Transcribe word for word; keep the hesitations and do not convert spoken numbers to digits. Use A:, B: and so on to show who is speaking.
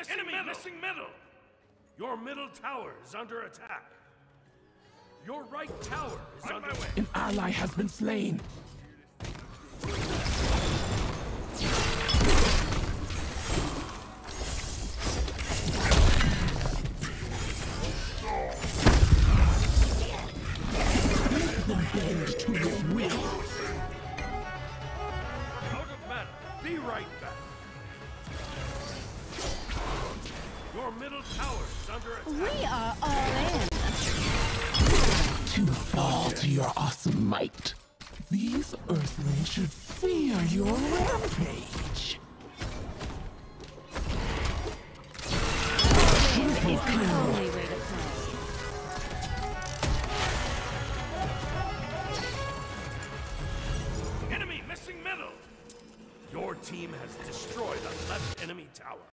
A: missing
B: Enemy
A: middle.
B: missing middle. Your middle tower is under attack. Your right tower is
A: On
B: under
A: my way.
C: An ally has been slain. Bend to your will.
B: Out of battle. Be right back. Your middle tower is under attack.
D: We are all in.
C: To fall to your awesome might. These Earthlings should fear your rampage.
D: This is the only way to play.
B: Enemy missing middle. Your team has destroyed a left enemy tower.